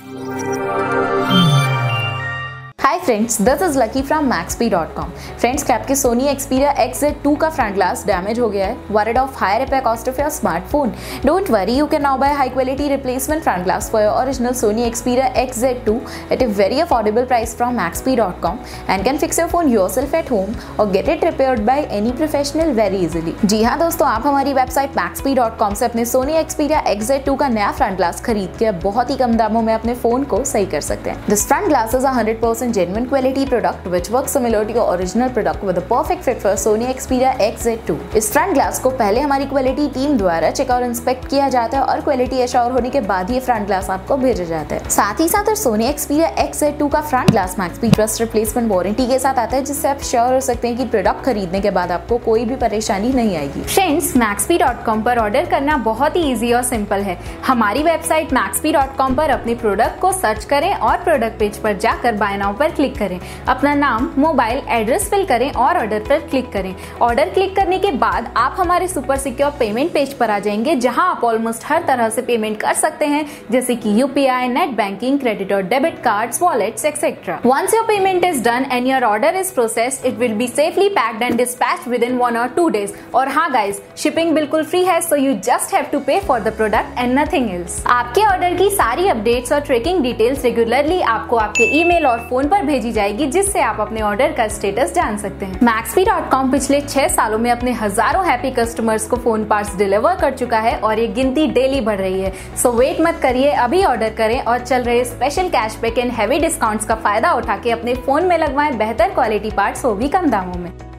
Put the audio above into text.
Hi friends, this is Lucky from maxp.com। Friends, क्या आपके Sony Xperia XZ2 का front glass damage हो गया है? Worried of higher repair cost of your smartphone? Don't worry, you can now buy high quality replacement front glass for your original Sony Xperia XZ2 at a very affordable price from maxp.com and can fix your phone yourself at home or get it repaired by any professional very easily। जी हाँ दोस्तों, आप हमारी website maxp.com से अपने Sony Xperia XZ2 का नया front glass खरीद के बहुत ही कम दामों में अपने फोन को सही कर सकते हैं। This front glass is a 100% genuine quality product which works similar to your original product with a perfect fit for Sony Xperia XZ2। इस फ्रंट ग्लास को पहले हमारी क्वालिटी टीम द्वारा चेक और इंस्पेक्ट किया जाता है और क्वालिटी एश्योर होने के बाद ये फ्रंट ग्लास आपको भेजा जाता है। साथ ही साथ Sony Xperia XZ2 का front glass maxp trust replacement warranty के साथ आता है, जिससे आप श्योर हो सकते हैं कि प्रोडक्ट खरीदने के बाद आपको कोई भी परेशानी नहीं आएगी। फ्रेंड्स, maxp.com पर ऑर्डर करना बहुत ही इजी और सिंपल है। हमारी वेबसाइट maxp.com पर अपने प्रोडक्ट को सर्च करें और प्रोडक्ट पेज पर जाकर बाय नाउ पर क्लिक करें। अपना नाम, मोबाइल एड्रेस फिल करें और ऑर्डर पर क्लिक करें। ऑर्डर क्लिक करने के बाद आप हमारे सुपर सिक्योर पेमेंट पेज पर आ जाएंगे, जहां आप ऑलमोस्ट हर तरह से पेमेंट कर सकते हैं, जैसे कि UPI, नेट बैंकिंग, क्रेडिट और debit cards, wallets etcetera. Once your payment is done and your order is processed, it will be safely packed and dispatched within 1 or 2 days। और हाँ गाइज, शिपिंग बिल्कुल free है, so you just have to pay for the product and nothing else. आपके order की सारी updates और tracking details regularly आपको आपके ईमेल और फोन पर भेजी जाएगी, जिससे आप अपने ऑर्डर का स्टेटस जान सकते हैं। maxp.com पिछले 6 सालों में अपने हजारों हैप्पी कस्टमर्स को फोन पार्ट्स डिलीवर कर चुका है और ये गिनती डेली बढ़ रही है। सो वेट मत करिए, अभी ऑर्डर करें और चल रहे special cashback and heavy discounts का फायदा उठा के अपने फोन में लगवाएं बेहतर क्वालिटी पार्ट्स, वो भी कम दामों में।